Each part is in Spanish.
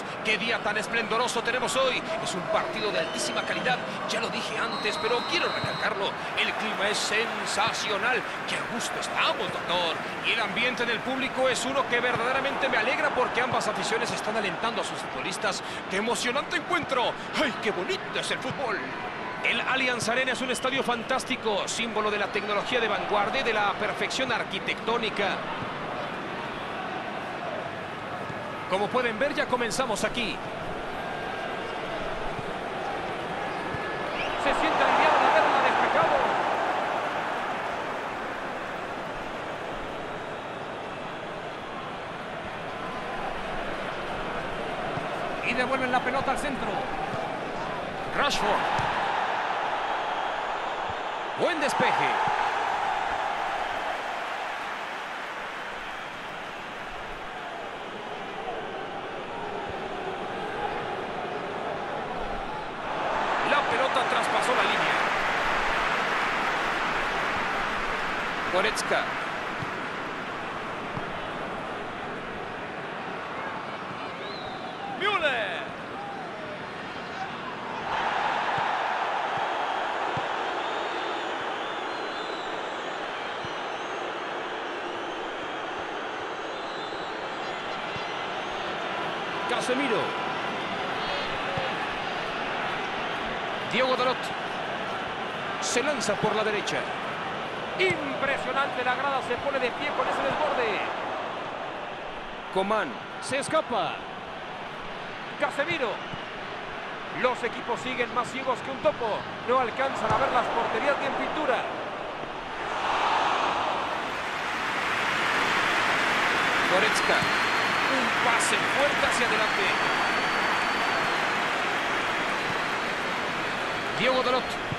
Dios, qué día tan esplendoroso tenemos hoy. Es un partido de altísima calidad, ya lo dije antes, pero quiero recalcarlo. El clima es sensacional. Qué a gusto estamos, doctor. Y el ambiente del público es uno que verdaderamente me alegra porque ambas aficiones están alentando a sus futbolistas. ¡Qué emocionante encuentro! ¡Ay, qué bonito es el fútbol! El Allianz Arena es un estadio fantástico, símbolo de la tecnología de vanguardia y de la perfección arquitectónica. Como pueden ver, ya comenzamos aquí. Se siente aliviado de haberla despejado. Y devuelven la pelota al centro. Rashford. Buen despeje. La pelota traspasó la línea. Goretzka. Müller. Casemiro. Diogo Dalot. Se lanza por la derecha. Impresionante, la grada se pone de pie con ese desborde. Coman. Se escapa. Casemiro. Los equipos siguen más ciegos que un topo. No alcanzan a ver las porterías ni en pintura. Goretzka. Un pase fuerte hacia adelante. Diogo Dalot.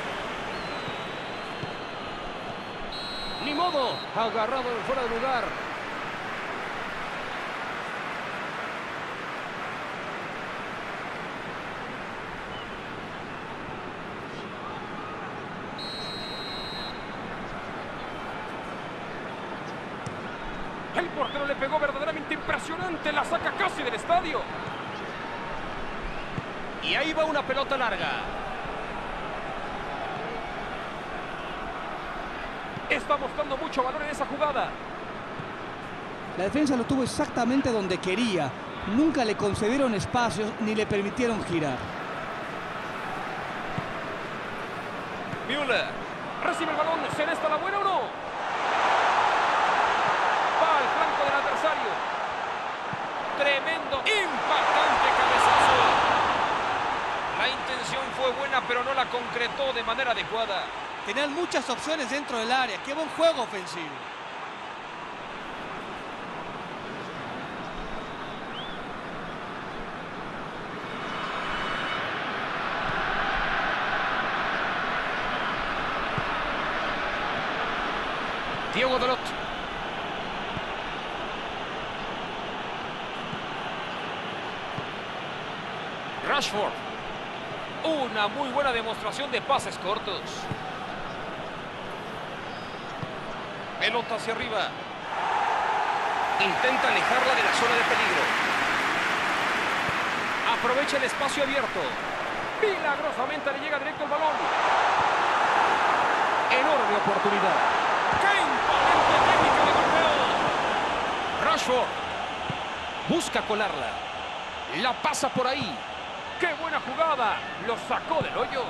Ni modo. Agarrado fuera de lugar. El portero le pegó verdaderamente impresionante. La saca casi del estadio. Y ahí va una pelota larga. Está mostrando mucho valor en esa jugada. La defensa lo tuvo exactamente donde quería. Nunca le concedieron espacios ni le permitieron girar. Müller. Recibe el balón. ¿Será esta la buena o no? Del adversario. Tremendo, impactante cabezazo. La intención fue buena, pero no la concretó de manera adecuada. Tenían muchas opciones dentro del área. ¡Qué buen juego ofensivo! Diogo Dalot. Rashford. Una muy buena demostración de pases cortos. Pelota hacia arriba. Intenta alejarla de la zona de peligro. Aprovecha el espacio abierto. Milagrosamente le llega directo el balón. Enorme oportunidad. ¡Qué imponente técnica de golpeo! Rashford. Busca colarla. La pasa por ahí. ¡Qué buena jugada! Lo sacó del hoyo.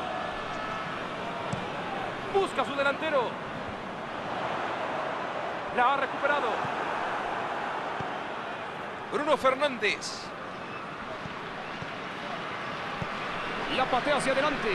Busca a su delantero. La ha recuperado. Bruno Fernández. La patea hacia adelante.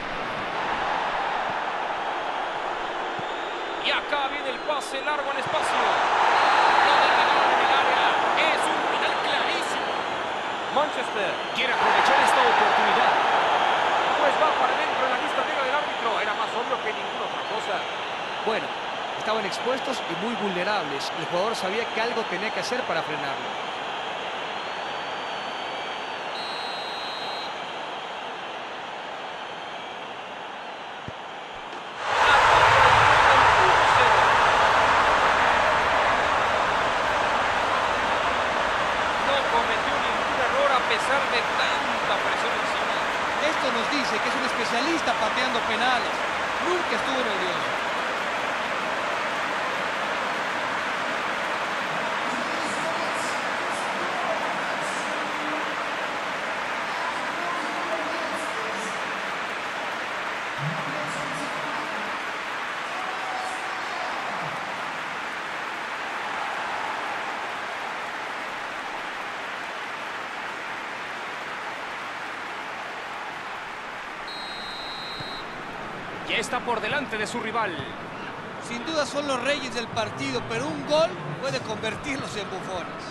Y acá viene el pase largo al espacio. No deja en el área. Es un penal clarísimo. Manchester quiere aprovechar esta oportunidad. Pues va para adentro en la lista negra del árbitro. Era más obvio que ninguna otra cosa. Bueno, estaban expuestos y muy vulnerables. El jugador sabía que algo tenía que hacer para frenarlo. pesar de tanta presión encima. Esto nos dice que es un especialista pateando penales. Nunca estuvo nervioso. Ya está por delante de su rival. Sin duda son los reyes del partido, pero un gol puede convertirlos en bufones.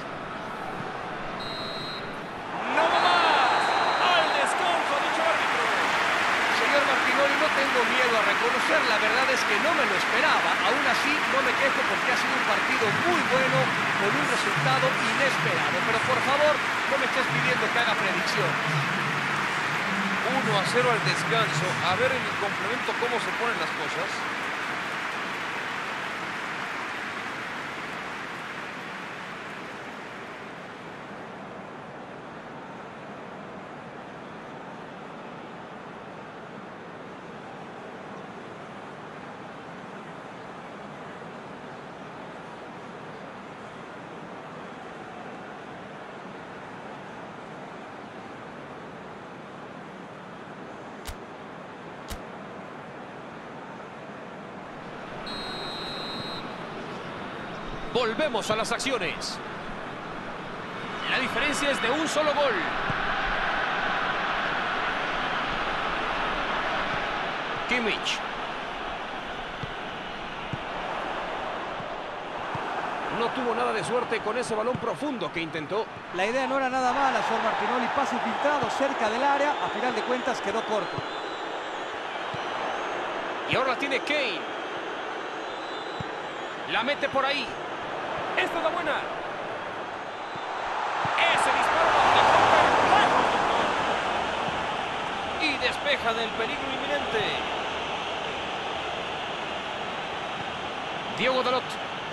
¡No va más! ¡Al descanso, dicho árbitro! Señor Martinoli, no tengo miedo a reconocer, la verdad es que no me lo esperaba. Aún así, no me quejo porque ha sido un partido muy bueno, con un resultado inesperado. Pero por favor, no me estés pidiendo que haga predicciones. 1-0 al descanso. A ver en el complemento cómo se ponen las cosas. Volvemos a las acciones. La diferencia es de un solo gol. Kimmich. No tuvo nada de suerte con ese balón profundo que intentó. La idea no era nada mala, señor Martinoli. Pase filtrado cerca del área. A final de cuentas quedó corto. Y ahora la tiene Kane. La mete por ahí. Esta es la buena. Ese disparo lo dejó y despeja del peligro inminente. Diego Dalot.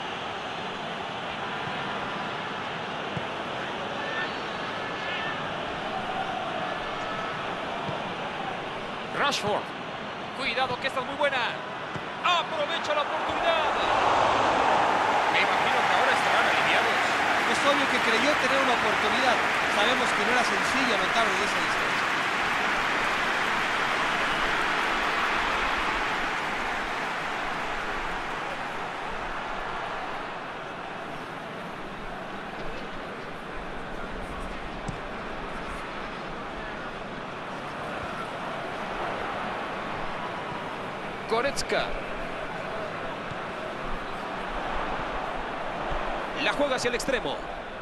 Rashford. Cuidado que esta es muy buena. Aprovecha la oportunidad. Me imagino que ahora estarán aliviados. Es obvio que creyó tener una oportunidad. Sabemos que no era sencillo anotar de esa distancia. Goretzka. La juega hacia el extremo.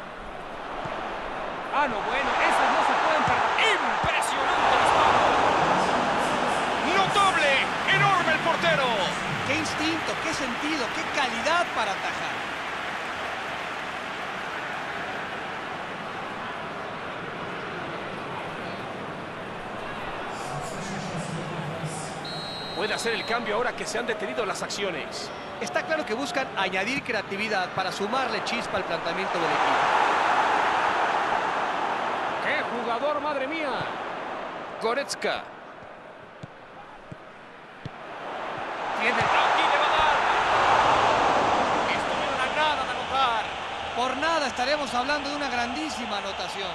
Ah, no, bueno, esas no se pueden perder. ¡Impresionante disparo! ¡Notable! ¡Enorme el portero! ¡Qué instinto, qué sentido, qué calidad para atajar! Puede hacer el cambio ahora que se han detenido las acciones. Está claro que buscan añadir creatividad para sumarle chispa al planteamiento del equipo. ¡Qué jugador, madre mía! Goretzka. Tiene... ¡Aquí le va a dar! Estuvieron a nada de anotar. Por nada estaremos hablando de una grandísima anotación.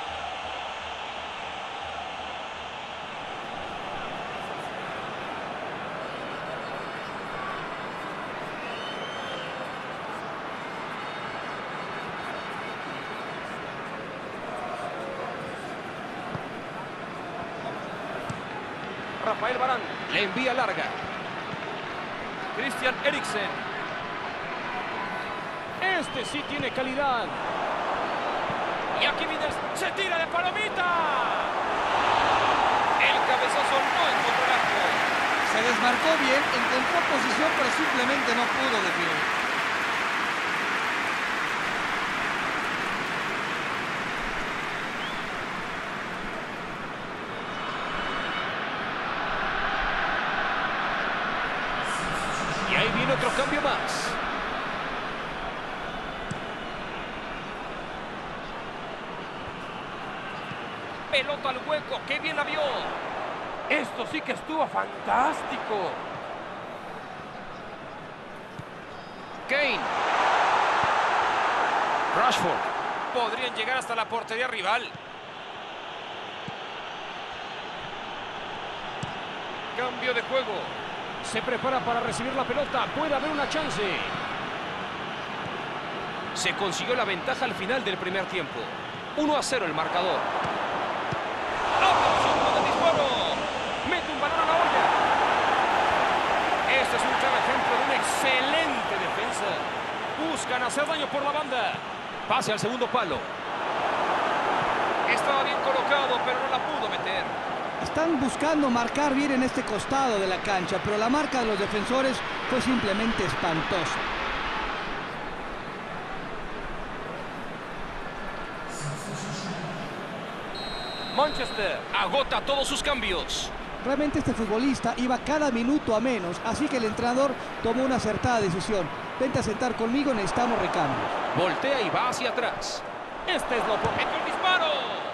Rafael Varane le envía larga. Christian Eriksen. Este sí tiene calidad. Y aquí Midas se tira de palomita. El cabezazo no encontró el arco. Se desmarcó bien, encontró posición, pero simplemente no pudo definir. Y ahí viene otro cambio más. Pelota al hueco, qué bien la vio. Esto sí que estuvo fantástico. Kane. Rashford. Podrían llegar hasta la portería rival. Cambio de juego. Se prepara para recibir la pelota. Puede haber una chance. Se consiguió la ventaja al final del primer tiempo. 1-0 el marcador. ¡Opción de disparo! Mete un balón a la olla. Este es un claro ejemplo de una excelente defensa. Buscan hacer daño por la banda. Pase al segundo palo. Estaba bien colocado, pero no la pudo meter. Están buscando marcar bien en este costado de la cancha, pero la marca de los defensores fue simplemente espantosa. Manchester agota todos sus cambios. Realmente este futbolista iba cada minuto a menos, así que el entrenador tomó una acertada decisión. Vente a sentar conmigo, necesitamos recambios. Voltea y va hacia atrás. Este es lo oportuno. ¡El disparo!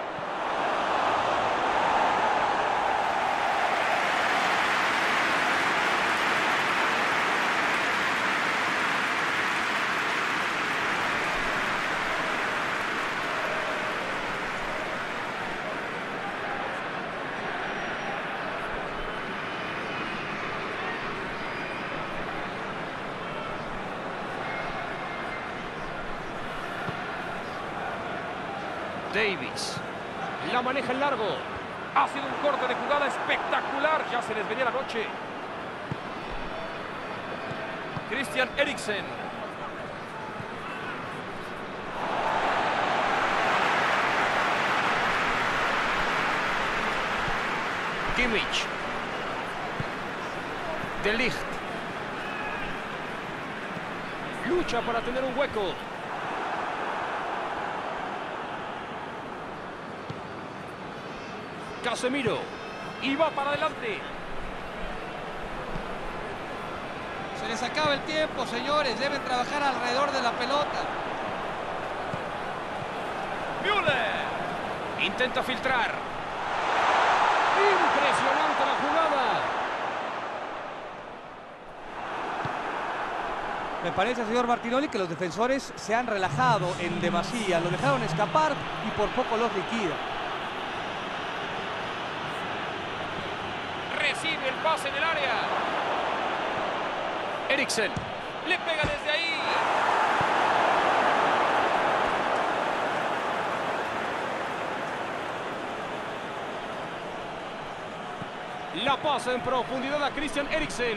Davis. La maneja en largo. Ha sido un corte de jugada espectacular. Ya se les venía la noche. Christian Eriksen. Kimmich. De Ligt. Lucha para tener un hueco. Casemiro. Y va para adelante. Se les acaba el tiempo, señores. Deben trabajar alrededor de la pelota. Müller. Intenta filtrar. Impresionante la jugada. Me parece, señor Martinoli, que los defensores se han relajado en demasía. Lo dejaron escapar y por poco los liquida. Recibe el pase en el área. Eriksen. Le pega desde ahí. La pasa en profundidad a Christian Eriksen.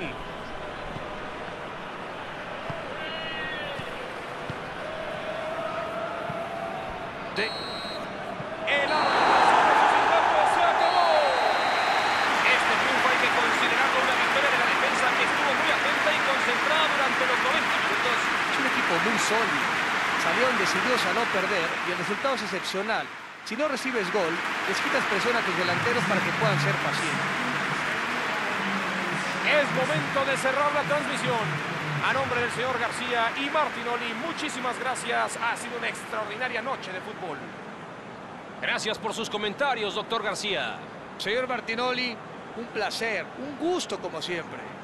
El se acabó. Este triunfo hay que considerarlo una victoria de la defensa que estuvo muy atenta y concentrada durante los 90 minutos. Es un equipo muy sólido. Salieron decididos a no perder y el resultado es excepcional. Si no recibes gol, les quitas presión a tus delanteros para que puedan ser pacientes. Es momento de cerrar la transmisión. A nombre del señor García y Martinoli, muchísimas gracias. Ha sido una extraordinaria noche de fútbol. Gracias por sus comentarios, doctor García. Señor Martinoli, un placer, un gusto como siempre.